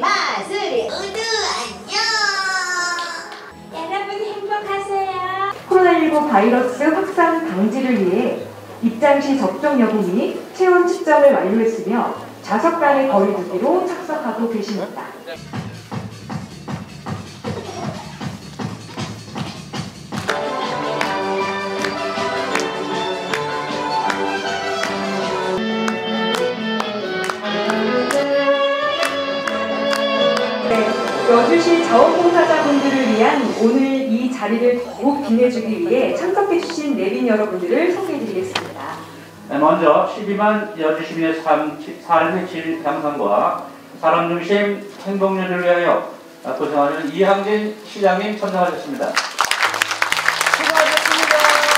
마술이 모두 안녕. 여러분 행복하세요. 코로나19 바이러스 확산 방지를 위해 입장시 접종 여부 및 체온 측정을 완료했으며 좌석 간의 거리 두기로 착석하고 계십니다. 여주시 자원봉사자분들을 위한 오늘 이 자리를 더욱 빛내주기 위해 참석해주신 내빈 여러분들을 소개해드리겠습니다. 먼저 12만 여주시민의 삶의 질 향상과 사람 중심 행복여주를 위하여 고생하는 이항진 시장님 참석하셨습니다. 수고하셨습니다.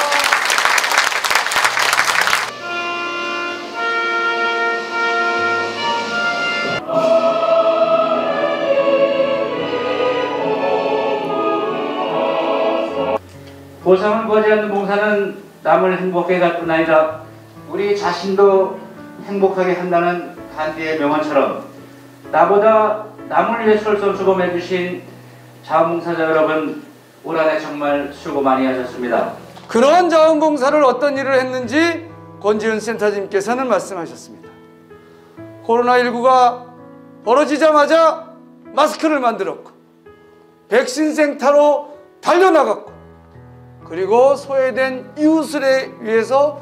보상을 구하지 않는 봉사는 남을 행복하게 할 뿐 아니라 우리 자신도 행복하게 한다는 간디의 명언처럼 나보다 남을 위해 솔선수범해 주신 자원봉사자 여러분, 올 한 해 정말 수고 많이 하셨습니다. 그러한 자원봉사를 어떤 일을 했는지 권지은 센터장님께서는 말씀하셨습니다. 코로나19가 벌어지자마자 마스크를 만들었고 백신 생타로 달려나갔고 그리고 소외된 이웃을 위해서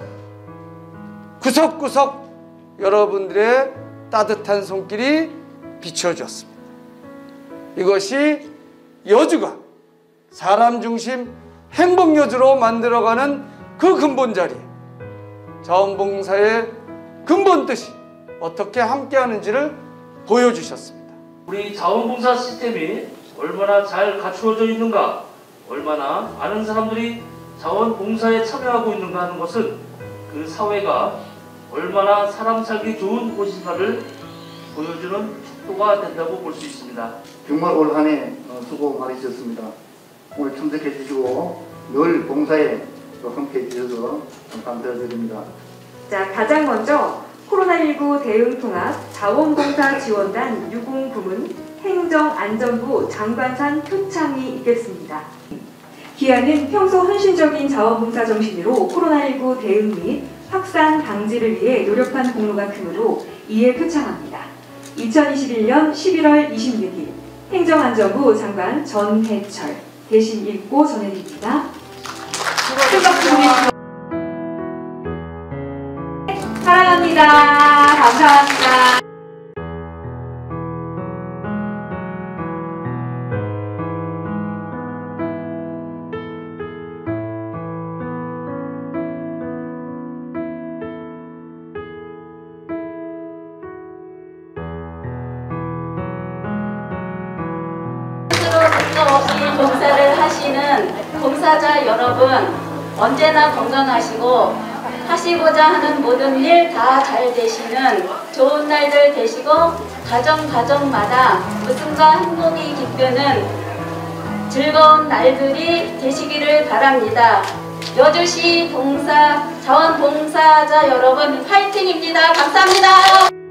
구석구석 여러분들의 따뜻한 손길이 비춰졌습니다. 이것이 여주가 사람 중심 행복여주로 만들어가는 그 근본 자리에 자원봉사의 근본 뜻이 어떻게 함께하는지를 보여주셨습니다. 우리 자원봉사 시스템이 얼마나 잘 갖추어져 있는가, 얼마나 많은 사람들이 자원봉사에 참여하고 있는가 하는 것은 그 사회가 얼마나 사람 살기 좋은 곳인가를 보여주는 척도가 된다고 볼 수 있습니다. 정말 올 한 해 수고 많으셨습니다. 오늘 참석해 주시고 늘 봉사에 함께 해 주셔서 감사드립니다. 자, 가장 먼저 코로나19 대응 통합 자원봉사 지원단 유공부문 행정안전부 장관산 표창이 있겠습니다. 기아는 평소 헌신적인 자원봉사 정신으로 코로나19 대응 및 확산 방지를 위해 노력한 공로가 크므로 이에 표창합니다. 2021년 11월 26일 행정안전부 장관 전해철 대신 읽고 전해드립니다. 사랑합니다. 감사합니다. 없이 봉사를 하시는 봉사자 여러분, 언제나 건강하시고 하시고자 하는 모든 일 다 잘 되시는 좋은 날들 되시고 가정마다 웃음과 행복이 깃드는 즐거운 날들이 되시기를 바랍니다. 여주시 자원봉사자 여러분, 화이팅입니다. 감사합니다.